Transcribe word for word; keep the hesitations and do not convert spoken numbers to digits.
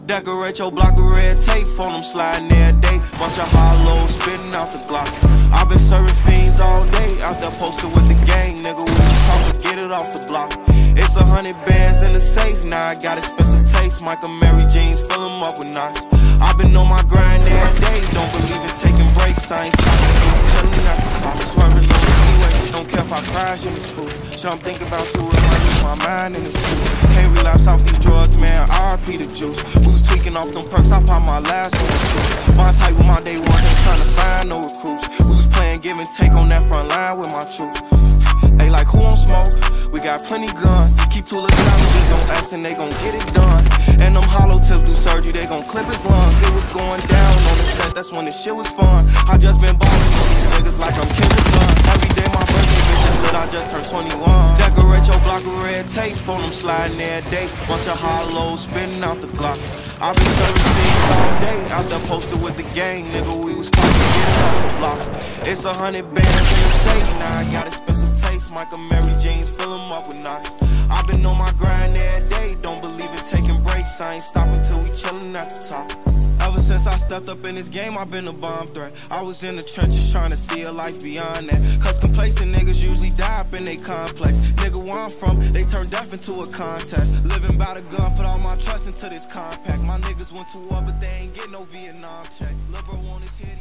Decorate your block with red tape, phone them sliding every day. Bunch of hollows spitting out the Glock. I've been serving fiends all day, out there posted with the gang, nigga. We just talk to get it off the block. It's a hundred bands in the safe, now I got expensive taste. Michael Mary jeans, fill them up with knots. I've been on my grind every day, don't believe in taking breaks. I ain't stopping, chillin' at the top, swerving on the anyway. Don't care if I crash in this cool. Shit I'm thinking about too, reminding my mind in this cool. Can't relapse off these drugs, man, R I P the juice. We was tweaking off them perks, I popped my last one. My type with my day one, ain't trying to find no recruits. We was playing give and take on that front line with my troops. Hey, like who on smoke? We got plenty guns. Keep two little savages on us and they gon' get it done. And them hollow tips do surgery, they gon' clip his lungs. It was going down on the set, that's when the shit was fun. I just been ballin' on these niggas like I'm killing gun. Every day my birthday bitches lit, I just turned twenty-one. Decorate your block with red tape, phone them sliding every day. Bunch of hollows spitting out the Glock. I been serving things all day, out there posted with the gang, nigga. We was talking to get it off the block. It's a hundred bands in the safe, now I got expensive taste. Michael Mary jeans, fill them up with knots. I've been on my grind every day, don't believe in taking breaks. I ain't stopping till we chillin' at the top. Ever since I stepped up in this game, I've been a bomb threat. I was in the trenches trying to see a life beyond that. Cause complacent niggas usually die up in they complex. Nigga, where I'm from, they turn death into a contest. Living by the gun, put all my trust into this compact. My niggas went to war, but they ain't get no Vietnam check. Lil' bro on his head.